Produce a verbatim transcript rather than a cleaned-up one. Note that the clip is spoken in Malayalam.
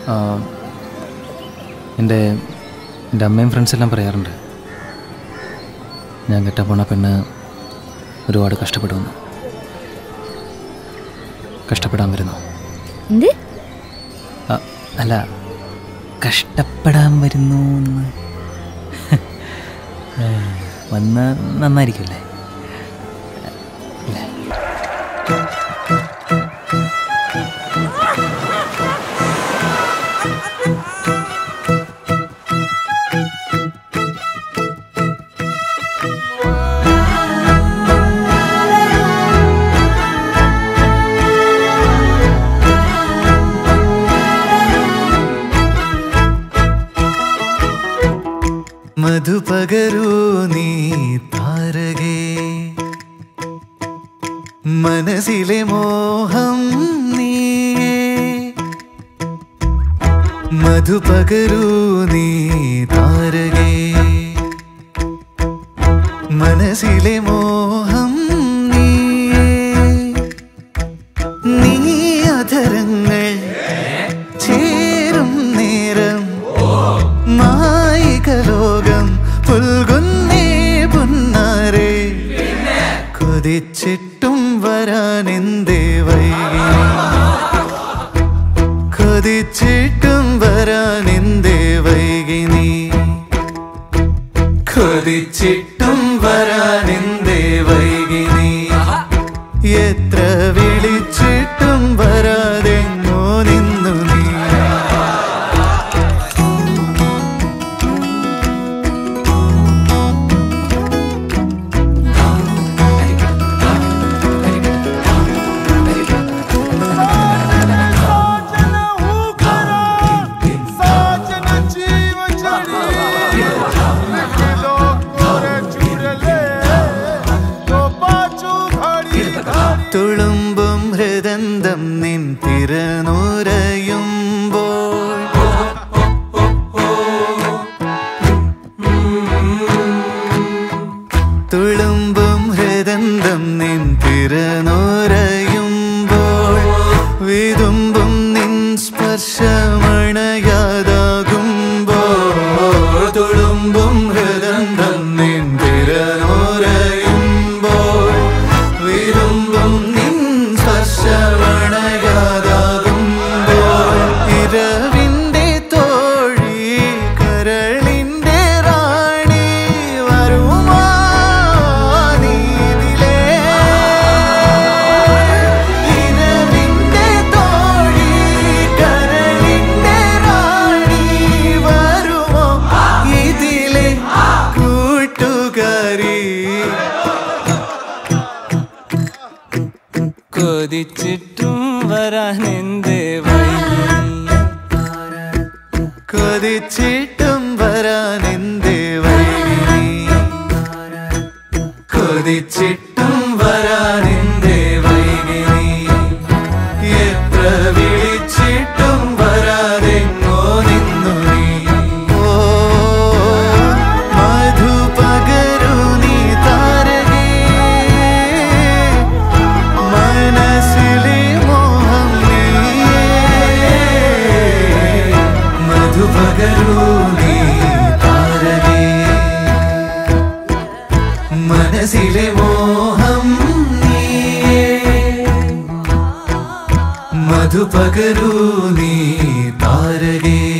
എൻ്റെ എൻ്റെ അമ്മയും ഫ്രണ്ട്സെല്ലാം പറയാറുണ്ട് ഞാൻ കെട്ടാൻ പോണ പെണ്ണ് ഒരുപാട് കഷ്ടപ്പെടുമെന്ന്. കഷ്ടപ്പെടാൻ വരുന്നു. അല്ല, കഷ്ടപ്പെടാൻ വരുന്നു എന്ന് വന്ന നന്നായിരിക്കുമല്ലേ? മധുപകരൂ നീ താരകേ, മനസ്സിലെ മോഹം നീയേ. മധുപകരൂ നീ താരകേ, മനസ്സിലെ മോഹം നീയേ. നീ അധരങ്ങൾ ചേരും നേരം മായികലോകം പുൽകുന്നേ പുന്നാരേ. കൊതിച്ചിട്ടും വരാനെന്തേ വൈകി, കൊതിച്ചിട്ടും വരാനെന്തേ വൈകി നീ, കൊതിച്ചിട്ടും വരാനെന്തേ വൈകി നീ. എത്ര വിളിച്ചിട്ടും വരാതെങ്ങോ നിന്നു നീ. തുളുമ്പും ഹൃദന്തം നിൻ തിരനുരയുമ്പോൾ, തുളുമ്പും ഹൃദന്തം നിൻ തിരനുരയുമ്പോൾ, വിതുമ്പും നിൻ സ്പർശമണയാതാകുമ്പോൾ, തുളുമ്പും ഹൃദന്തം നിൻ തിരനുരയുമ്പോൾ, വിതുമ്പും നിൻ സ്പർശമണയാതാകുമ്പോൾ. ഇരവിൻ്റെ തോഴി കരളിൻ്റെ റാണി വരുമാ നീതിലേ. ഇരവിൻ്റെ തോഴി കരളിൻ്റെ റാണി വരുമോ ഇതിലെ കൂട്ടുകാരി. കൊതിച്ചിട്ടും വരാനെന്തേ വൈകി, കൊതിച്ചിട്ടും വരാനെന്തേ വൈകി, കൊതിച്ചിട്ടും വരാനെന്തേ വൈകി. എത്ര വിളിച്ചിട്ടും വരാതെങ്ങോ നിന്നു നീ. ഓ മധുപകരൂ നീ താരകേ, മനസ്സിലെ മോഹം നീയേ. മധുപകരൂ നീ താരകേ, മനസ്സിലെ മോഹം നീയേ. മധുപകരൂ നീ താരകേ.